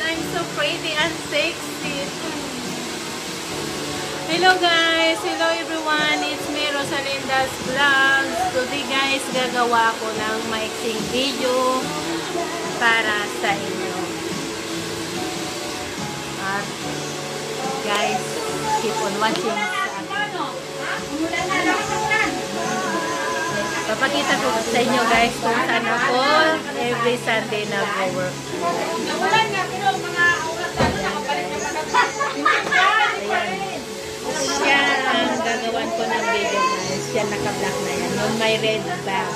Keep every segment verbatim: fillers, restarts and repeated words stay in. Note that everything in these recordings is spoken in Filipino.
I'm so pretty and sexy. Hello guys! Hello everyone! It's me, Rosalinda's Vlogs. Today guys, gagawa ko ng maiksing video para sa inyo. At guys, keep on watching sa akin. Papakita ko sa inyo guys kung saan ako every Sunday nag-work. Ayan. Yan ang gagawan ko ng video guys. Yan naka-black na yan. On my red bag.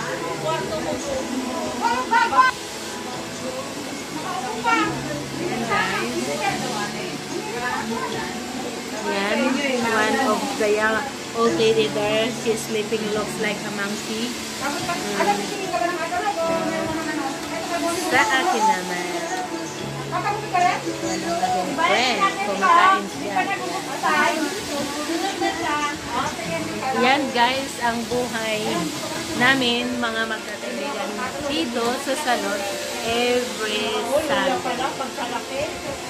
Yan guys. Yan. One of the young old lady there. She's sleeping, looks like a monkey. Um, sa akin naman. Yan ang aking friend. Kumakain siya. Yan guys, ang buhay namin, mga magkakaibigan dito sa salon every Sunday.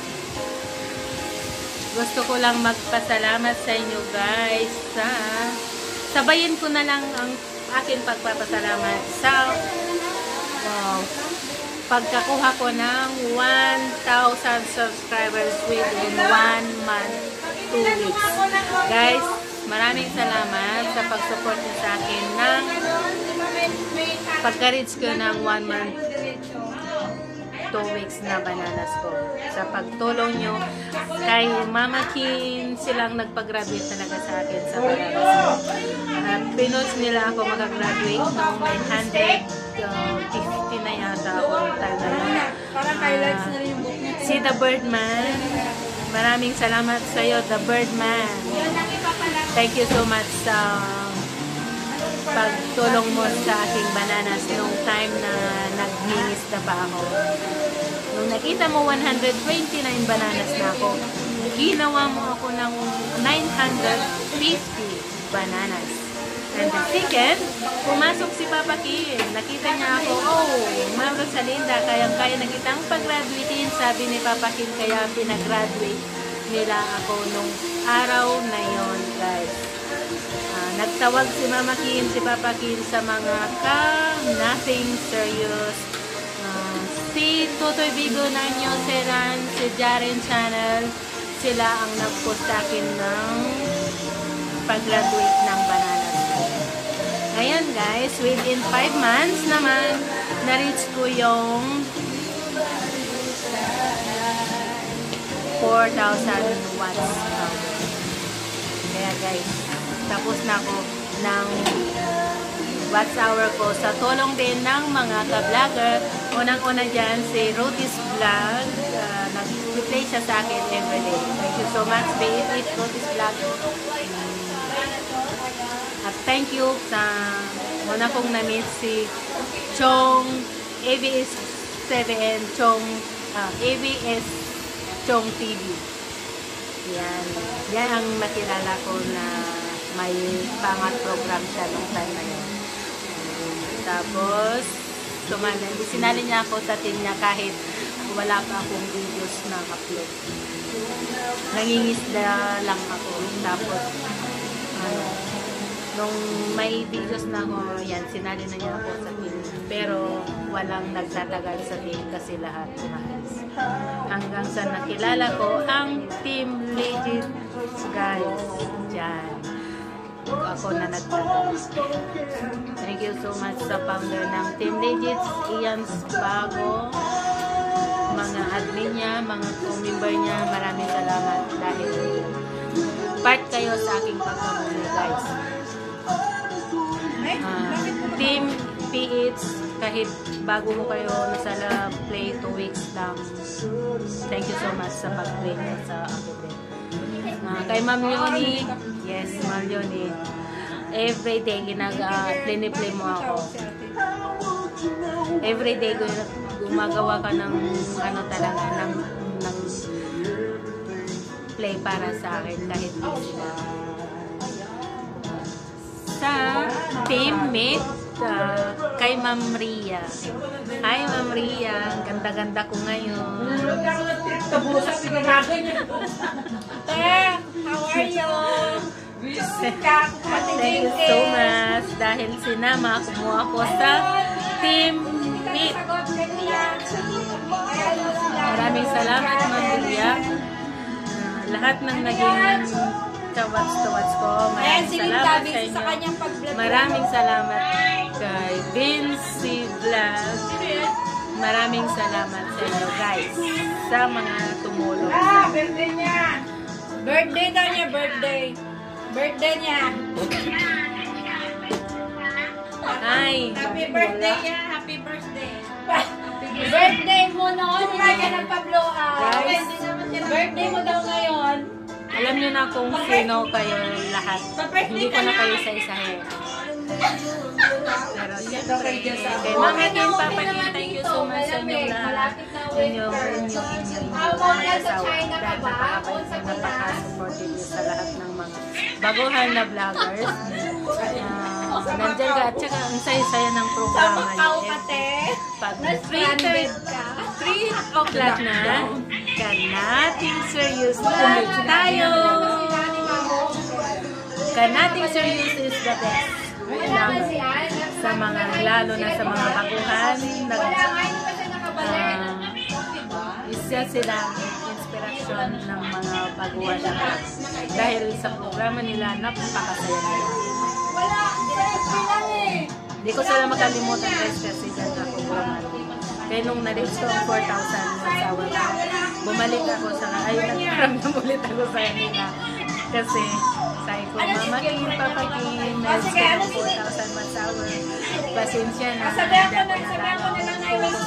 Gusto ko lang magpasalamat sa inyo guys. Sa, sabayin ko na lang ang aking pagpapasalamat sa wow, pagkakuha ko ng one thousand subscribers within one month, two weeks. Guys, maraming salamat sa pag-support niyo sa akin ng pagka-reach ko ng one month, two weeks na bananas ko. Sa pagtulong nyo kay Mama Kim, silang nagpag-graduate talaga sa akin sa bananas. Uh, pinos nila ako makagraduate noong nine hundred fifty na yata ako talaga. Uh, si The Birdman, maraming salamat sa iyo, The Birdman. Thank you so much sa pagtulong mo sa aking bananas nung time na nagningisda pa ako. Nung nakita mo one hundred twenty-nine bananas na ako, ginawa mo ako ng nine hundred fifty bananas. And the second, pumasok si Papa Kim. Nakita niya ako, oh, Ma'am Rosalinda, kayang-kaya na kitang pag-graduatein, sabi ni Papa Kim, kaya pinag-graduate nila ako nung araw na yon guys. Uh, nagtawag si Mama Kim, si Papa Kim sa mga ka-nothing serious. Uh, si Totoy Bigo Nanyo Seran, si Jaren Channel, sila ang nag-post sa akin ng pag-graduate ng bananas. Ngayon guys, within five months naman, na-reach ko yung four thousand watts. Kaya guys, tapos na ako ng watts hour ko sa tulong din ng mga ka-vlogger. Unang-una dyan, si Rotis Vlog. Uh, Nag-replay siya sa akin everyday. Thank you so much, baby, Rotis Vlog. At thank you sa muna kong na-meet si Chong A B S seven Chong uh, A B S Chong T V. Yan. Yan ang nakilala ko na may pangat program siya nung time na yun. Um, tapos, sumali. Sinali niya ako sa team niya kahit wala pa akong videos na upload. Nangingisda lang ako. Tapos, ano, nung may videos na ako, yan, sinali na niya ako sa team. Pero, walang nagtatagal sa team kasi lahat umalis. Hanggang sa nakilala ko ang Team Legit guys. Diyan. Ako na nagtatagal. Thank you so much sa founder ng Team Legit, Ian Spago, mga admin niya, mga co-member niya, maraming salamat dahil part kayo sa aking pagkabuli guys. Uh, Team P H, kahit bago ko kayo nasa play two weeks lang, thank you so much sa pag-play sa akin din. Uh, kay Ma'am Leonie, yes, Ma'am Leonie, everyday ginag-play-play mo ako. Everyday gumagawa ka ng ano talaga, ng, ng play para sa akin kahit busy ka. Sa teammate uh, kay Ma'am Ria. Hi Ma'am Ria, ang ganda-ganda ko ngayon. Te, how are you? Thank you so much dahil sinama mo ako sa Team Meet. Maraming salamat Ma'am Ria. Uh, lahat ng naging kawats-kawats ko. Maraming salamat sa inyo. Maraming salamat kay Vinci Vlog. Maraming salamat sa inyo guys sa mga tumulong. Ah, birthday niya! Birthday daw niya, birthday. Birthday niya. Hi! Happy birthday niya, happy birthday. Birthday mo noon, hindi ka nagpa-blow out. Guys, Birthday mo daw ngayon. alam niyo na kung sino kayo lahat. Hindi ko na kayo sa isahin. Pero siyempre, kay Mama Kim, Papa Kim, thank you so much sa inyong lahat. Inyong, inyong, inyong, inyong asawa. Dahil napakabait na napaka-supportive niyo sa lahat ng mga baguhan na vloggers. Uh, nandiyan ka at saka ang saya-saya ng programa niyo. Pag three o'clock na, ka nating serious tuloy tayo. Ka nating serious is the best. Lang, sa mga, lalo na sa mga baguhan, nag, uh, isa sila inspirasyon ng mga baguhan na dahil sa programa nila, napakasaya nila. Hindi ko sila makalimutan guys kasi dyan ako bumalik. Kaya nung na-reach ko ang four thousand masawa ko, bumalik ako sa, ay nagkaramdam ulit ako sa kanila. Kasi sabi ko, Mama Kim, Papa Kim, meron ko ng four thousand masawa. Pasensya na, hindi ako nakaka-focus